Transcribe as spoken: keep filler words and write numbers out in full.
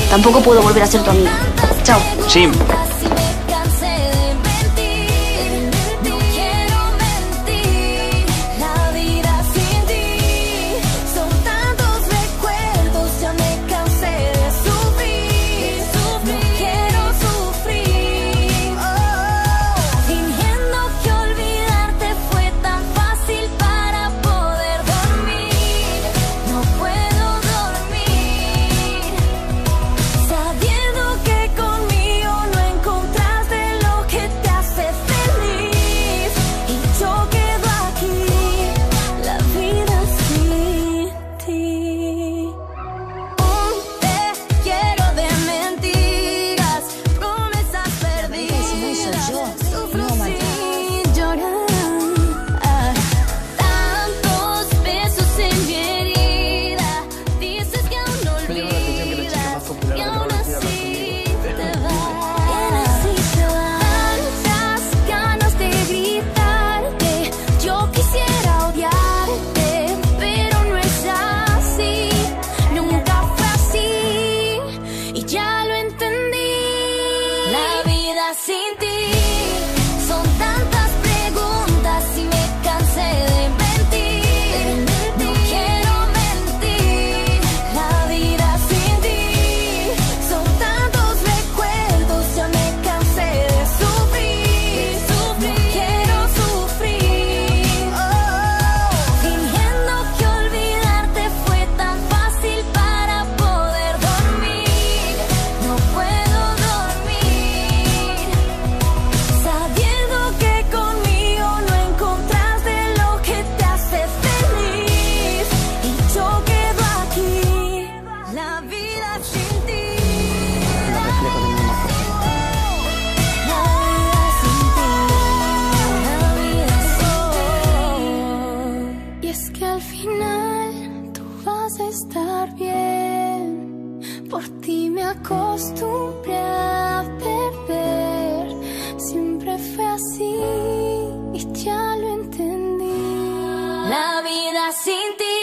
tampoco puedo volver a ser tu amiga. Chao. Sí. Sin ti son tantas preguntas y me cansé de mentir. No quiero mentir, la vida sin ti son tantos recuerdos, ya me cansé de sufrir. No quiero sufrir, oh, fingiendo que olvidarte fue tan fácil para poder dormir. No puedo dormir sabiendo que conmigo no encontraste lo que te hace feliz. Y yo quedo aquí, la vida sin ti. La vida sin ti, la vida sin ti. Y es que al final tú vas a estar bien. Por ti me acostumbré a beber. Siempre fue así y ya lo entendí. La vida sin ti.